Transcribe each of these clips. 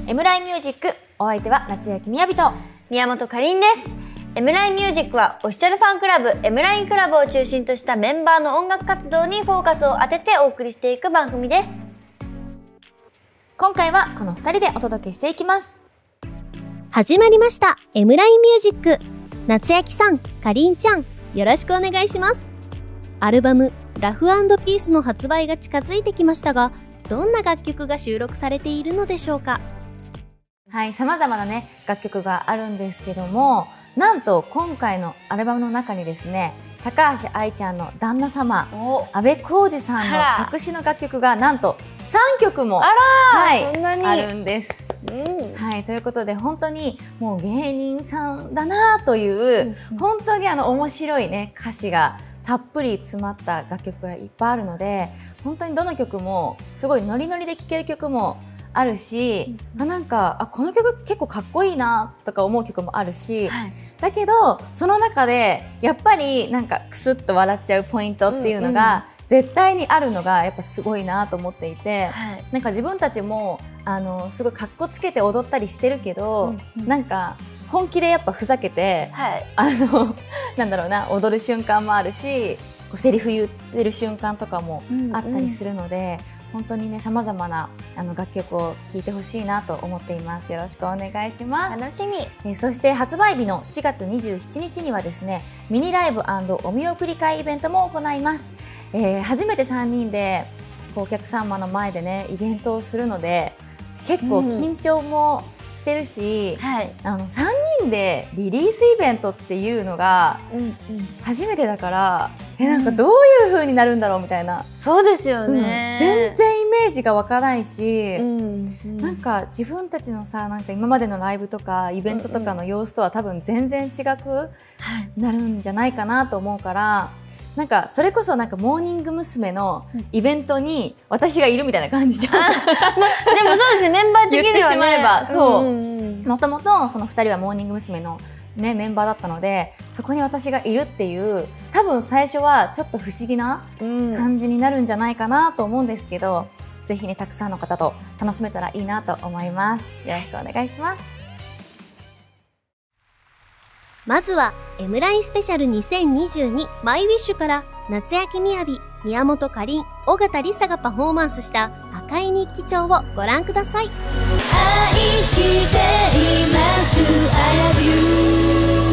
エムライミュージック、お相手は夏焼みやびと宮本かりんです。エムライミュージックはオフィシャルファンクラブエムラインクラブを中心としたメンバーの音楽活動にフォーカスを当ててお送りしていく番組です。 今回はこの2人でお届けしていきます。 始まりましたエムラインミュージック。夏焼さん、かりんちゃん、よろしくお願いします。アルバムラフ&ピースの発売が近づいてきましたが、どんな楽曲が収録されているのでしょうか。 はい、様々なね、楽曲があるんですけども、なんと今回のアルバムの中にですね、高橋愛ちゃんの旦那様、安部浩二さんの作詞の楽曲がなんと3曲も、はい、あるんです。はい、ということで本当にもう芸人さんだなという、本当に面白いね、歌詞がたっぷり詰まった楽曲がいっぱいあるので、本当にどの曲もすごいノリノリで聴ける曲もあるし、なんかこの曲結構かっこいいなとか思う曲もあるし、はい、だけどその中でやっぱりなんかクスッと笑っちゃうポイントっていうのが絶対にあるのがやっぱすごいなと思っていて、はい、なんか自分たちもすごいかっこつけて踊ったりしてるけど、なんか本気でやっぱふざけて、はい、なんだろうな、踊る瞬間もあるし、セリフ言ってる瞬間とかもあったりするので、本当にね、様々な楽曲を聴いてほしいなと思っています。よろしくお願いします。 楽しみ。 そして発売日の4月27日にはですね、ミニライブ&お見送り会イベントも行います。初めて3人でお客様の前でね、イベントをするので、結構緊張もしてるし、はい、3人でリリースイベントっていうのが初めてだから、なんかどういう風になるんだろうみたいな。 そうですよね、 全然イメージが湧かないし、なんか自分たちのさ、なんか今までのライブとかイベントとかの様子とは多分全然違くなるんじゃないかなと思うから、なんかそれこそなんかモーニング娘。のイベントに私がいるみたいな感じじゃん。でもそうですね、メンバー的にはね。言ってしまえば、 そう。もともとその2人はモーニング娘。のね、メンバーだったので、そこに私がいるっていう、多分最初はちょっと不思議な感じになるんじゃないかなと思うんですけど、ぜひね、たくさんの方と楽しめたらいいなと思います。よろしくお願いします。 まずは M ラインスペシャル2022マイウィッシュから夏焼みやび、宮本かりん、尾形梨沙がパフォーマンスした赤い日記帳をご覧ください。 愛しています I love you。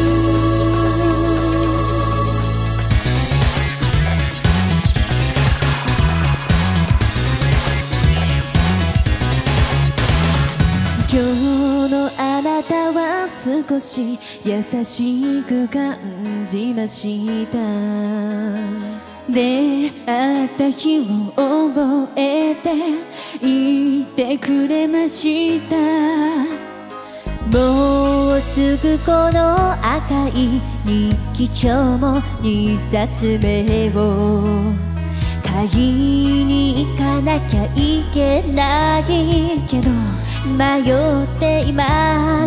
今日のあなたは少し優しく感じました。出会った日を覚えていてくれました。もうすぐこの赤い日記帳も2冊目を買いに行かなきゃいけないけど迷っています。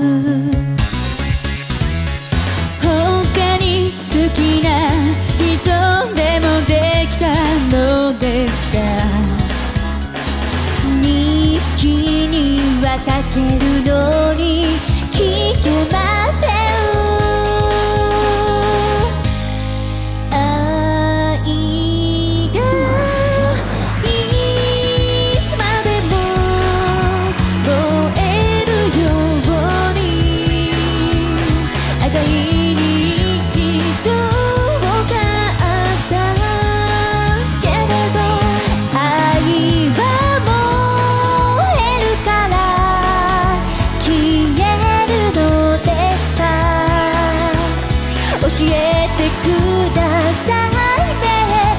他に好きな人でもできたのですか。日記には書けるのに聞けません。愛がいつまでも燃えるように赤い日記帳を買ったけれど、愛は燃えるから消えるのですか。教えてくださいね、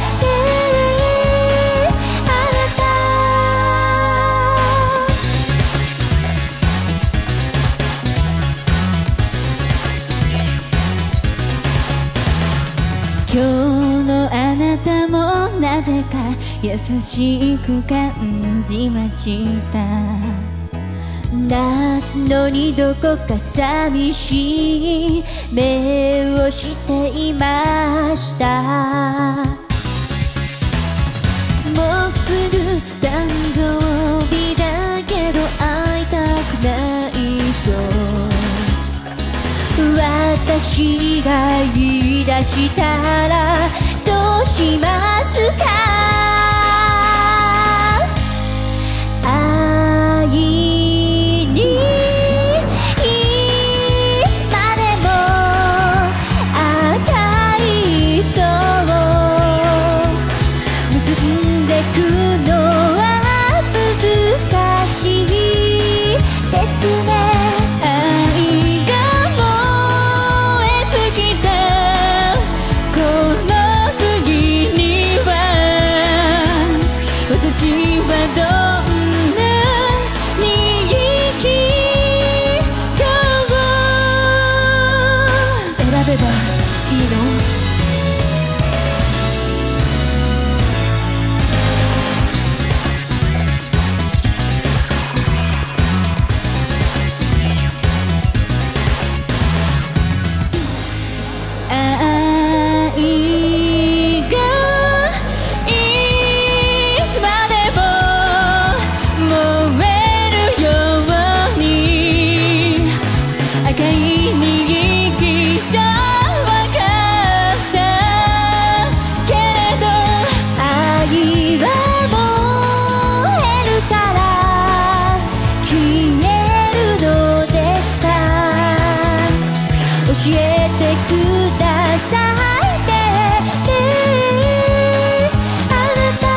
あなた。今日のあなたもなぜか優しく感じました。なのにどこか寂しい目をしていました。もうすぐ誕生日だけど会いた私が言い出したらどうしますか。愛にいつまでも赤い糸を結んでくのは難しいですね。私はどんなに生きと選べばいいの。教えてくださいね、あなた。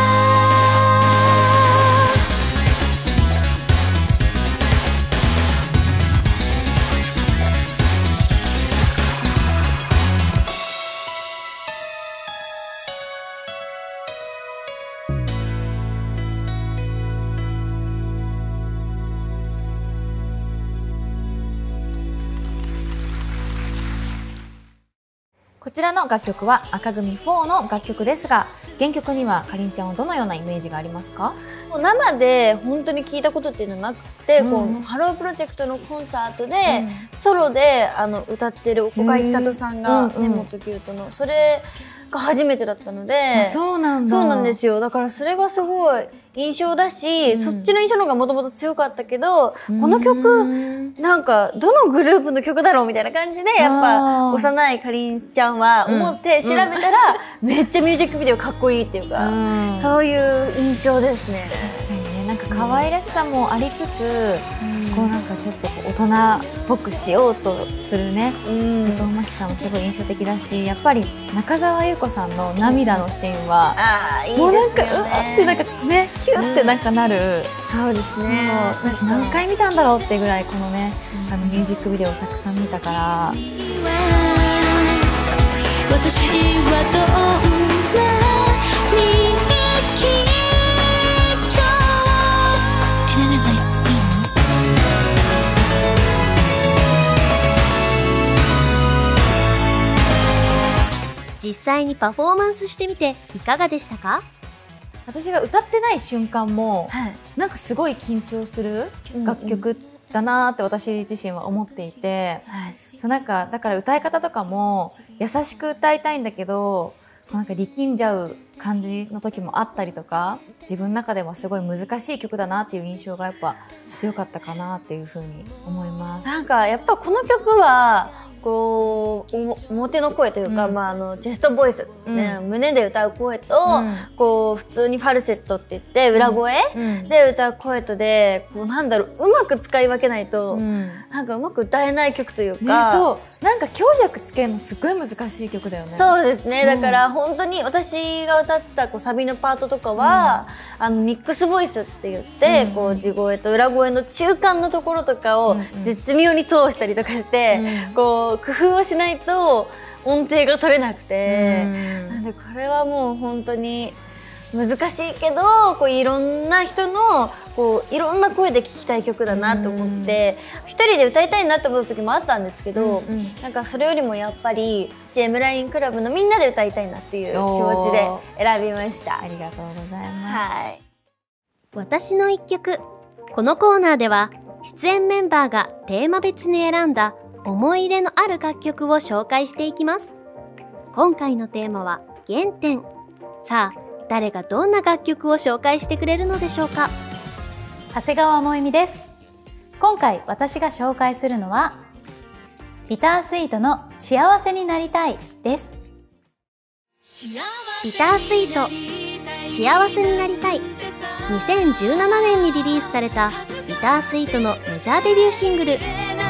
こちらの楽曲は紅組4の楽曲ですが、原曲にはかりんちゃんはどのようなイメージがありますか？ 生で本当に聞いたことっていうのはなくて、こうハロープロジェクトのコンサートで、ソロで歌ってる岡井千里さんが根本キュートのそれが初めてだったので。 そうなんだ。 そうなんですよ。だからそれがすごい印象だし、そっちの印象の方がもともと強かったけど、この曲なんかどのグループの曲だろうみたいな感じで、やっぱ幼いかりんちゃんは思って調べたら、めっちゃミュージックビデオかっこいいっていうか、そういう印象ですね。 確かにね、なんか可愛らしさもありつつ、こうなんかちょっと大人っぽくしようとするね、伊藤真希さんもすごい印象的だし、やっぱり中澤裕子さんの涙のシーンは、もうなんかうわってなんかね、キュってなんかなる。 そうですね。 私何回見たんだろうってぐらいこのね、ミュージックビデオをたくさん見たから。 私はどんなに生きと照れればいいの。 実際にパフォーマンスしてみていかがでしたか？ 私が歌ってない瞬間も、なんかすごい緊張する楽曲だなーって私自身は思っていて、そうなんかだから歌い方とかも優しく歌いたいんだけど、なんか力んじゃう感じの時もあったりとか、自分の中でもすごい難しい曲だなっていう印象がやっぱ強かったかなっていうふうに思います。 なんかやっぱこの曲はこう表の声というか、チェストボイス、ね、胸で歌う声と、こう普通にファルセットって言って裏声で歌う声とで、こうなんだろう、うまく使い分けないと、なんかうまく歌えない曲というか、 そうなんか強弱つけるのすごい難しい曲だよね。 そうですね。だから本当に私が歌ったこうサビのパートとかは、ミックスボイスって言って、こう地声と裏声の中間のところとかを絶妙に通したりとかして、こう工夫をしないと音程が取れなくて、なんでこれはもう本当に難しいけど、こういろんな人のこういろんな声で聴きたい曲だなと思って、一人で歌いたいなって思った時もあったんですけど、なんかそれよりもやっぱり M ラインクラブのみんなで歌いたいなっていう気持ちで選びました。 ありがとうございます。 はい。 私の一曲。このコーナーでは出演メンバーがテーマ別に選んだ思い入れのある楽曲を紹介していきます。今回のテーマは原点。さあ、誰がどんな楽曲を紹介してくれるのでしょうか。 長谷川萌実です。今回私が紹介するのはビタースイートの幸せになりたいです。 ビタースイート幸せになりたい。2017年にリリースされたビタースイートのメジャーデビューシングル。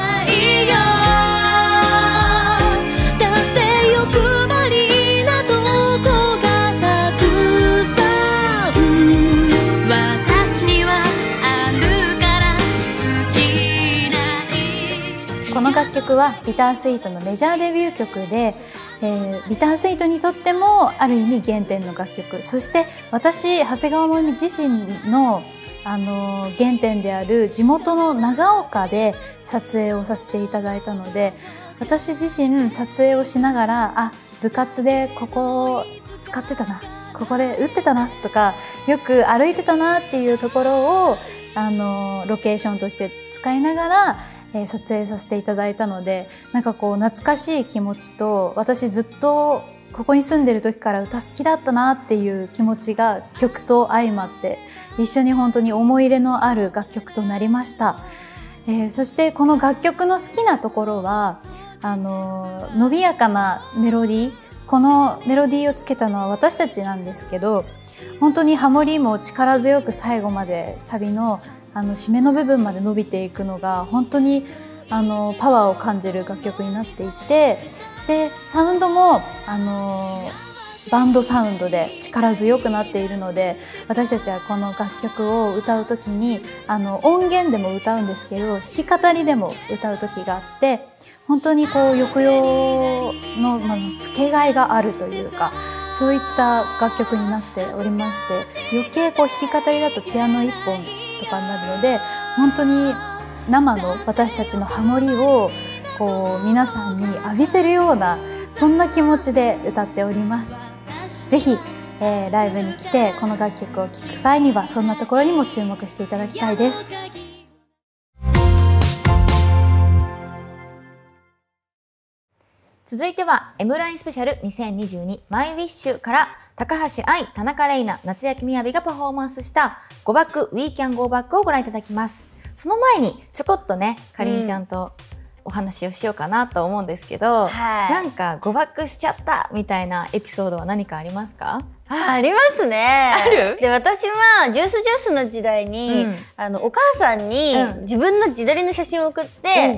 この楽曲はビタースイートのメジャーデビュー曲で、ビタースイートにとってもある意味原点の楽曲、そして私長谷川萌実自身の原点である地元の長岡で撮影をさせていただいたので、私自身撮影をしながら部活でここ使ってたな、ここで打ってたなとか、よく歩いてたなっていうところをロケーションとして使いながら撮影させていただいたので、なんかこう懐かしい気持ちと、私ずっとここに住んでる時から歌好きだったなっていう気持ちが曲と相まって一緒に本当に思い入れのある楽曲となりました。そしてこの楽曲の好きなところは伸びやかなメロディー、このメロディーをつけたのは私たちなんですけど、本当にハモリも力強く最後までサビの締めの部分まで伸びていくのが本当にパワーを感じる楽曲になっていて、でサウンドもバンドサウンドで力強くなっているので、私たちはこの楽曲を歌う時に音源でも歌うんですけど、弾き語りでも歌う時があって、本当にこう抑揚のつけがいがあるというか、そういった楽曲になっておりまして、余計こう弾き語りだとピアノ1本とかになるので、本当に生の私たちのハモリをこう皆さんに浴びせるような、そんな気持ちで歌っております。ぜひ、ライブに来てこの楽曲を聴く際にはそんなところにも注目していただきたいです。 続いては M ラインスペシャル2022マイウィッシュから高橋愛、田中玲奈、夏焼みやびがパフォーマンスしたGo Back We Can Go Backをご覧いただきます。その前にちょこっとね、かりんちゃんとお話をしようかなと思うんですけど、なんかGo Backしちゃったみたいなエピソードは何かありますか？ ありますね。 ある？ で、私はジュースの時代に、お母さんに自分の自撮りの写真を送って、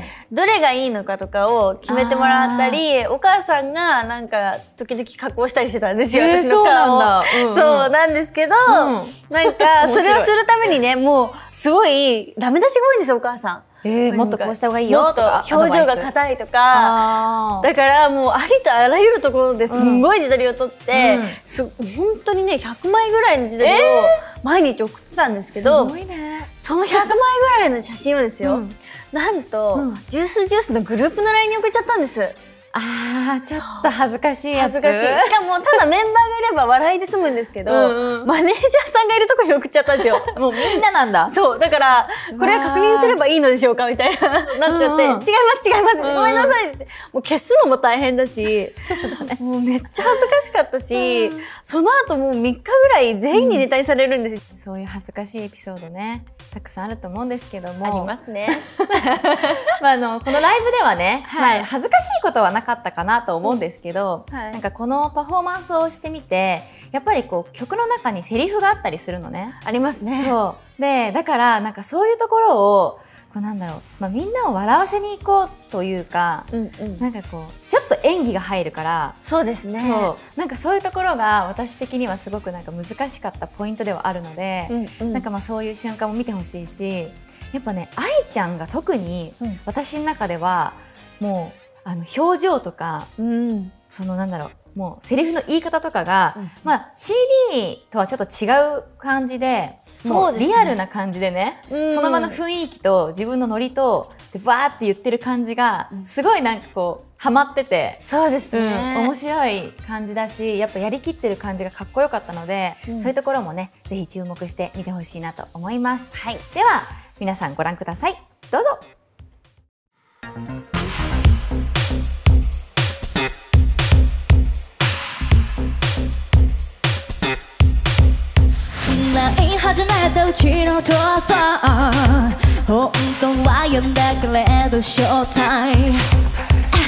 どれがいいのかとかを決めてもらったり、お母さんがなんか時々加工したりしてたんですよ、私の顔を。そうなんですけど、なんかそれをするためにね、もうすごいダメ出しが多いんですよ、お母さん。 もっとこうした方がいいよとか、 表情が硬いとか、だからもうありとあらゆるところですんごい自撮りを撮って、本当にね100枚ぐらいの自撮りを毎日送ってたんですけど、その100枚ぐらいの写真をですよ、なんとジュースのグループの LINE に送っちゃったんです。 ちょっと恥ずかしいやつ。 恥ずかしい。しかもただメンバーがいれば笑いで済むんですけど、マネージャーさんがいるところに送っちゃったんですよ。 もうみんななんだ。そう。 だから、これは確認すればいいのでしょうかみたいな、なっちゃって、違いますごめんなさいって。もう消すのも大変だし、もうめっちゃ恥ずかしかったし、その後もう3日ぐらい全員にネタにされるんです。 そういう恥ずかしいエピソードね、たくさんあると思うんですけども。 ありますね。 このライブではね、恥ずかしいことはなかったかなと思うんですけど、なんかこのパフォーマンスをしてみて、やっぱりこう曲の中にセリフがあったりするのね。 ありますね。 そうで、だからなんかそういうところをこうなんだろう、みんなを笑わせに行こうというか、なんかこうちょっと演技が入るから、 そうですね。 なんかそういうところが私的にはすごくなんか難しかったポイントではあるので、なんかそういう瞬間も見てほしいし、やっぱね、愛ちゃんが特に私の中ではもう表情とか、そのなんだろう、もうセリフの言い方とかが、CD とはちょっと違う感じで、もうリアルな感じでね、その場の雰囲気と自分のノリとでバーって言ってる感じがすごいなんかこうハマってて、 そうですね、 面白い感じだし、やっぱやりきってる感じがかっこよかったので、そういうところもね、ぜひ注目して見てほしいなと思います。では皆さんご覧ください。どうぞ。 習い始めたうちの父さん、本当は病んだけれどショータイム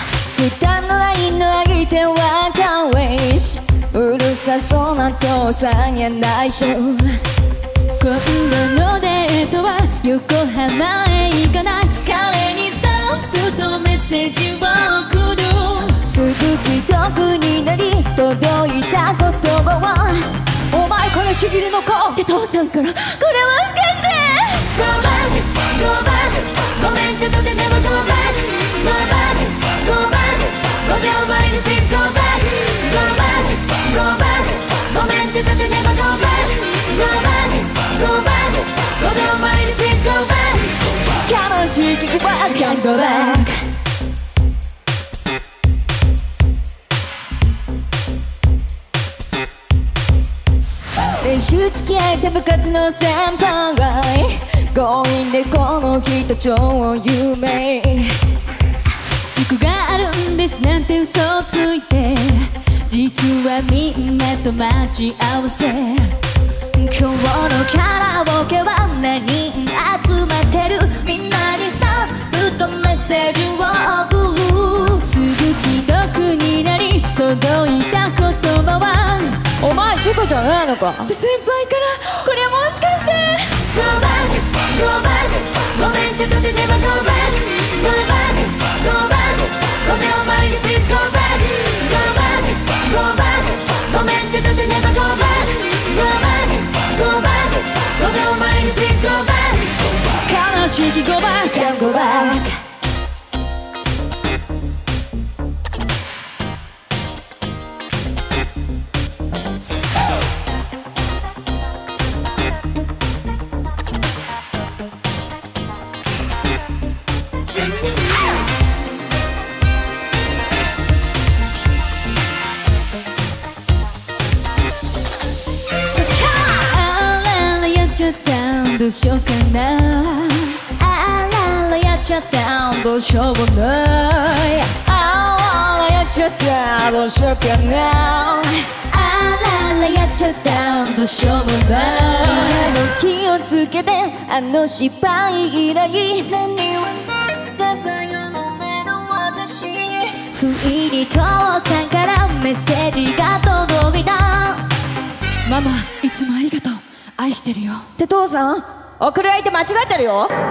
父さんや内緒。今度のデートは横浜へ行かない。彼にストップとメッセージを送る。すぐ既読になり届いた言葉は、お前彼氏いるのかって父さんから。これもしかして Go back, go back ごめんってとて never go back Go back, go back 5秒前に please go back Go back, go back ごめんってとて never go back Go back, go back 5秒前に please go back 悲しい聞く back, can't go back練習付き合いで部活の先輩強引でこの人超有名塾があるんですなんて嘘をついて実はみんなと待ち合わせ今日のカラオケは何人集まってるみんなにストップとメッセージを送るすぐ既読になり届いた言葉はお前チコちゃんないのかって先輩からこれもしかして Go back, go back ごめんってとて never go back Go back, go back 5秒前に please go back Go back, go back ごめんってとて never go back Go back, go back 5秒前に please go back 悲しき go back, can't go backどうしようかなあららやっちゃったどうしようもないあららやっちゃったどうしようかなあららやっちゃったどうしようもない気をつけてあの失敗以来何はなかったよの目の私不意に父さんからメッセージが届いたママいつもありがとう愛してるよって父さん送る相手間違えてるよ Go back, go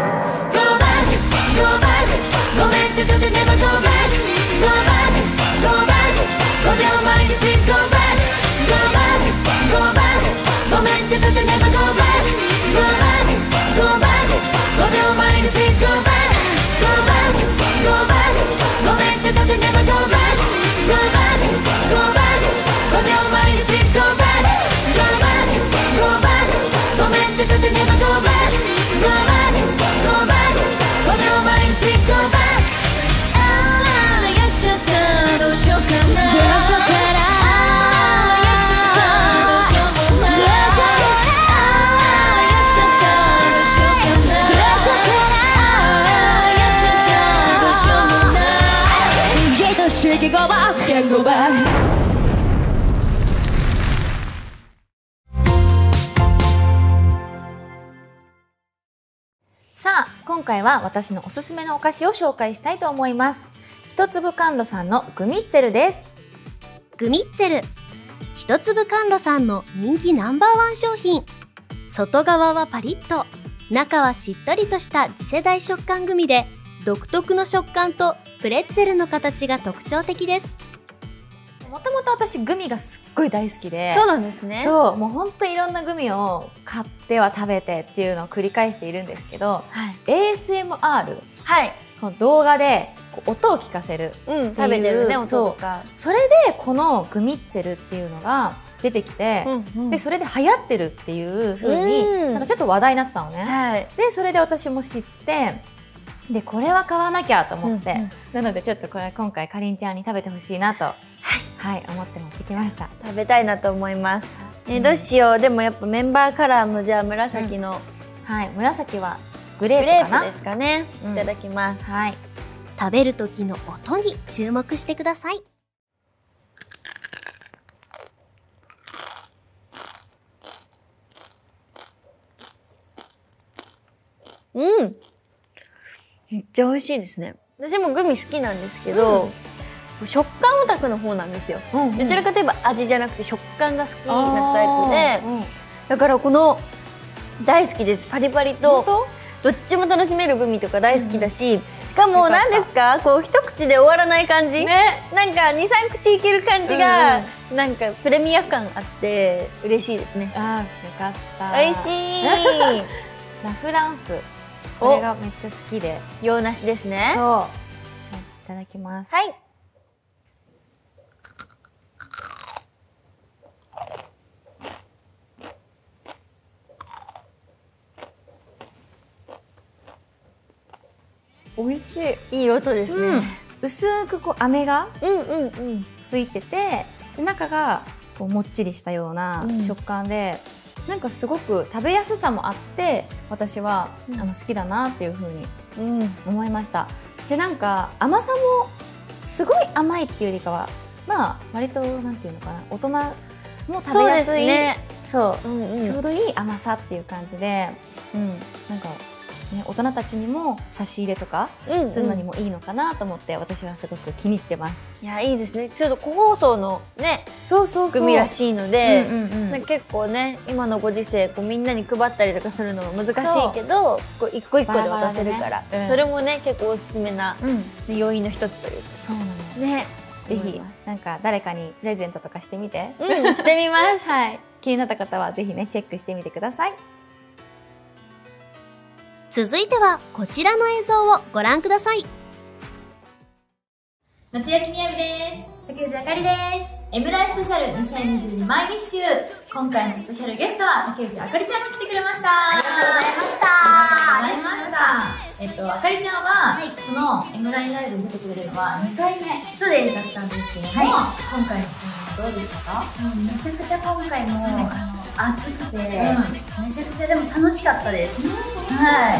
back ごめんってとて never go back Go back, go back 5秒前に please go back Go back, go back ごめんってとて never go back Go back, go back 5秒前に please go back Go back, go back ごめんってとて never go back Go back, go back 5秒前に please go back Go back, go back ごめんってとて never go back Go back, go back 5秒前に please go back あららやっちゃったどうしようかなどうしようかなあらやっちゃったどうしようもないどうしようかなあらやっちゃったどうしようかなどうしようかなあらやっちゃったどうしようもない家として go back can't go back さあ今回は私のおすすめのお菓子を紹介したいと思います。一粒甘露さんのグミッツェルです。 グミッツェル、一粒甘露さんの人気ナンバーワン商品。外側はパリッと、中はしっとりとした次世代食感グミで独特の食感とプレッツェルの形が特徴的です。 もともと私グミがすっごい大好きで、 そうなんですね。 そうもうほんといろんなグミを買っては食べてっていうのを繰り返しているんですけど、 はい、 ASMR、 はい、 この動画でこう音を聞かせるっていう、 食べてるね音とか、 それでこのグミッツェルっていうのが出てきて、でそれで流行ってるっていう風に、なんかちょっと話題になってたのね、 はい、 でそれで私も知って、でこれは買わなきゃと思って、なのでちょっとこれ今回かりんちゃんに食べてほしいなと、はい、思って持ってきました。 食べたいなと思います。どうしよう。でもやっぱメンバーカラーのじゃあ紫の、 はい、紫はグレープかなですかね。いただきます。 はい。 食べる時の音に注目してください。 めっちゃ美味しいですね。私もグミ好きなんですけど、 食感オタクの方なんですよ。どちらかといえば味じゃなくて食感が好きなタイプで、だからこの大好きです。パリパリとどっちも楽しめるグミとか大好きだし、しかも何ですか、こう一口で終わらない感じ、なんか2、3口いける感じがなんかプレミア感あって嬉しいですね。 あー、よかった。 美味しい。 ラ・フランス、これがめっちゃ好きで。 洋梨ですね。 そう。じゃあいただきます。 はい。美味しい。いい音ですね。 薄くこう飴がついてて、で中がこうもっちりしたような食感で、なんかすごく食べやすさもあって、私は好きだなっていう風に思いました。でなんか甘さもすごい甘いっていうよりかは、まあ割となんていうのかな、大人も食べやすい、そう、ちょうどいい甘さっていう感じで、なんかね、大人たちにも差し入れとかするのにもいいのかなと思って、私はすごく気に入ってます。 いや、いいですね。ちょっと個包装のね、グミらしいので、結構ね、今のご時世こうみんなに配ったりとかするのも難しいけど、こう一個一個で渡せるから、それもね結構おすすめな要因の一つというか。 そうなのね。 ぜひなんか誰かにプレゼントとかしてみて。 してみます。 はい。気になった方はぜひねチェックしてみてください。 続いてはこちらの映像をご覧ください。 夏焼みやびです。竹内あかりです。M ライフスペシャル2022毎日集。今回のスペシャルゲストは竹内あかりちゃんが来てくれました。ありがとうございました。ありがとうございました。あかりちゃんは、この M ラインライブに出てくれるのは2回目そうですだったんですけども、今回のどうでしたか？めちゃくちゃ今回も、暑くて、めちゃくちゃでも楽しかったです。はい。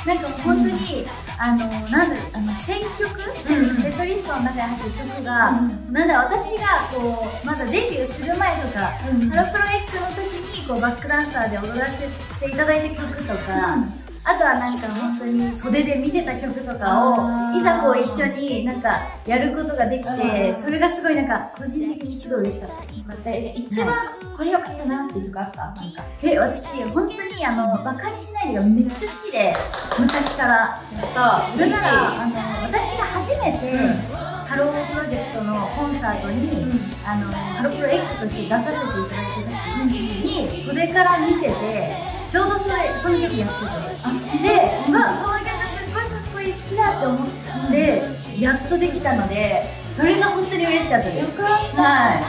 なんか本当に、選曲、セットリストの中に入ってる曲が、なんだ私がこう、まだデビューする前とか、ハロプロ X の時にこうバックダンサーで踊らせていただいた曲とか、あとはなんか本当に袖で見てた曲とかをいざこう一緒になんかやることができて、それがすごいなんか個人的にすごい嬉しかったです。一番これ良かったなっていう曲あった？なんか私本当にバカにしないでがめっちゃ好きで、昔から。だから私が初めてハロープロジェクトのコンサートにハロプロ X として出させていただいた時に袖から見てて。ちょうどその曲やってて、で、この曲すっごいかっこいい、好きだって思ってやっとできたので、それが本当に嬉しかったです。よかった。はい。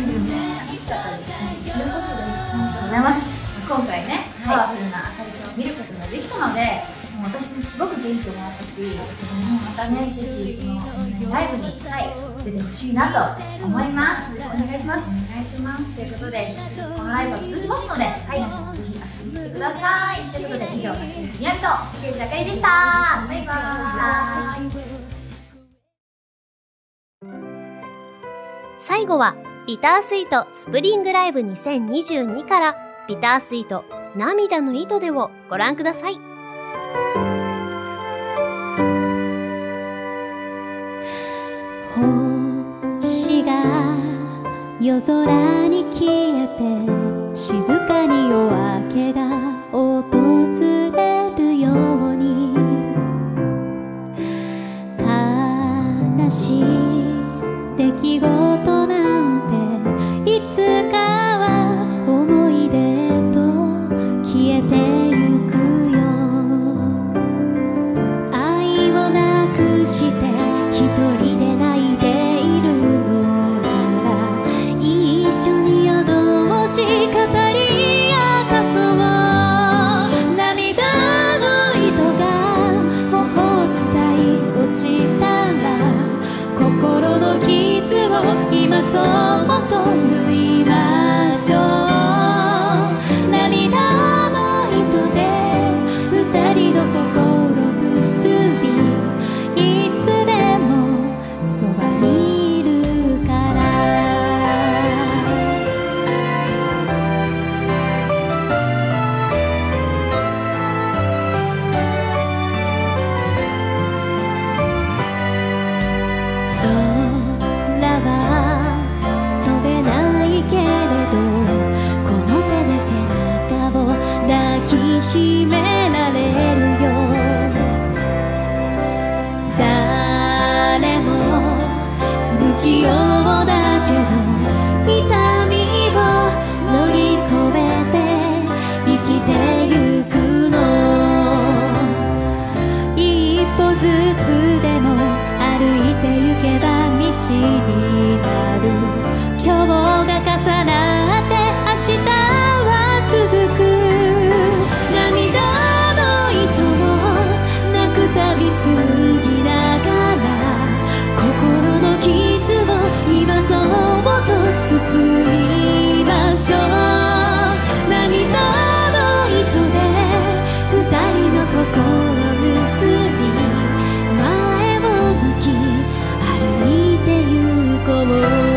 めっちゃ楽しかったです。それこそです。ありがとうございます。今回ね、パワフルなあかりちゃんを見ることができたので、私もすごく元気をもらったし、またね、ぜひそのライブに出てほしいなと思います。お願いします。お願いします。ということで、このライブは続きますので、皆さんぜひ遊びに来てください。ということで、以上、夏井みやびと竹内あかりでした。バイバーイ。 最後はビタースイートスプリングライブ2022からビタースイート涙の糸でをご覧ください。 星が夜空に消えて静かに夜明けが訪れるように悲しい出来事なんていつかは思い出と消えてゆくよ。愛をなくして一人で泣いているのなら一緒に夜通し語り明かそう。涙の糸が頬を伝い落ちたら心の傷を今そっと縫いましょう。涙の糸で二人の心結びいつでもそばにいるから。そ器用だけど痛みを乗り越えて生きてゆくの。一歩ずつでも歩いてゆけば道になる。今日が重なって明日は続く。涙の糸を泣くたび継ぎながら心の傷を今そっと包みましょう。涙の糸で二人の心結び前を向き歩いてゆこう。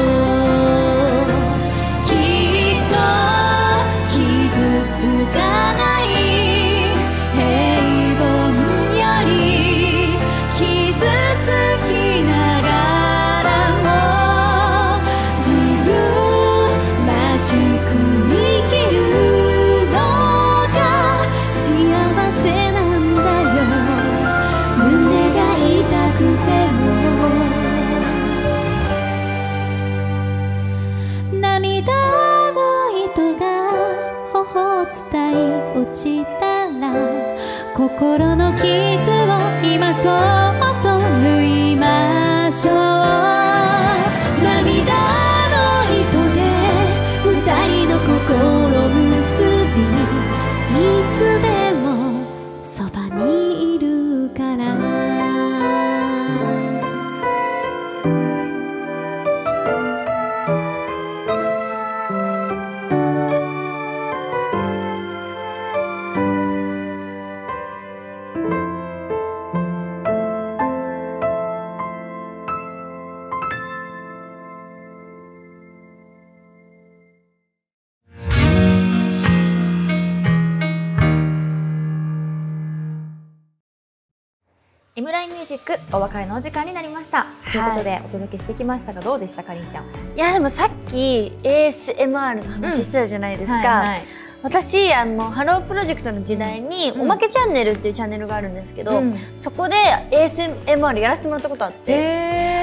きっと傷つかない平凡より傷つきながらも自分らしく生きるのが幸せなんだよ。胸が痛くても涙の糸が頬を伝い落ちたら心の傷を今そっと縫いましょう。涙の糸で二人の心結びいつでもそばにいるから。 エムラインミュージックお別れのお時間になりました、ということでお届けしてきましたがどうでしたかりんちゃん。 いやでもさっき ASMR の話してたじゃないですか。私ハロープロジェクトの時代に、おまけチャンネルっていうチャンネルがあるんですけど、そこで ASMR やらせてもらったことあって、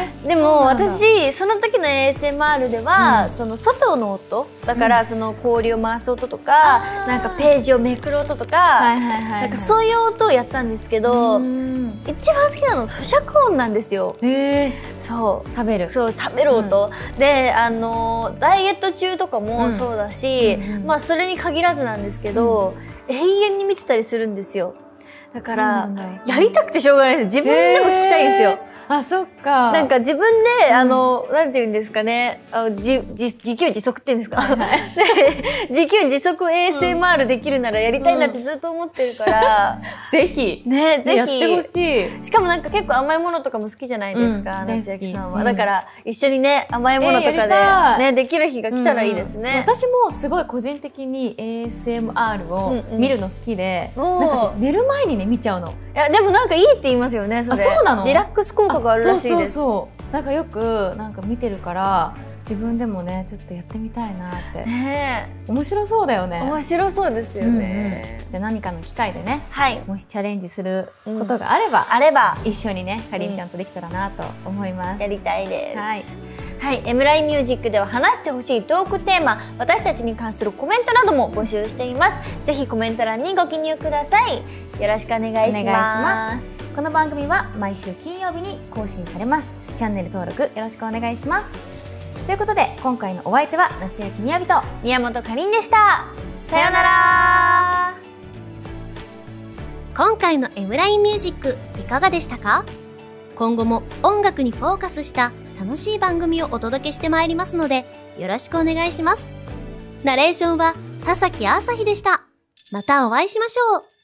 でも私その時の ASMR では、その外の音だから、その氷を回す音とか、なんかページをめくる音とか、なんかそういう音をやったんですけど、一番好きなの咀嚼音なんですよ。そう食べる音、でダイエット中とかもそうだし、まあそれに限らずなんですけど、永遠に見てたりするんですよ。だからやりたくてしょうがないです。自分でも聞きたいんですよ。 あ、そっか。 なんか自分でなんていうんですかね、自給自足っていうんですか。自給自足 ASMR できるならやりたいなってずっと思ってるから、 ぜひね、ぜひやってほしい。 しかもなんか結構甘いものとかも好きじゃないですか、夏焼さんは。だから一緒にね、甘いものとかでね、できる日が来たらいいですね。 私もすごい個人的に ASMR を見るの好きで、なんか寝る前にね見ちゃうの。 いやでもなんかいいって言いますよね。それ。 そうなの？ リラックス効果があるらしいです。 そうなんかよくなんか見てるから自分でもねちょっとやってみたいなって。面白そうだよね。 面白そうですよね。 じゃあ何かの機会でね、もしチャレンジすることがあれば一緒にねかりんちゃんとできたらなと思います。 やりたいです。はい、エムラインミュージックでは話してほしいトークテーマ、私たちに関するコメントなども募集しています。ぜひコメント欄にご記入ください。よろしくお願いします。 この番組は毎週金曜日に更新されます。チャンネル登録よろしくお願いします。ということで今回のお相手は夏焼みやびと宮本かりんでした。さようなら。 今回のエムラインミュージックいかがでしたか？今後も音楽にフォーカスした楽しい番組をお届けしてまいりますのでよろしくお願いします。ナレーションは田崎あさひでした。またお会いしましょう。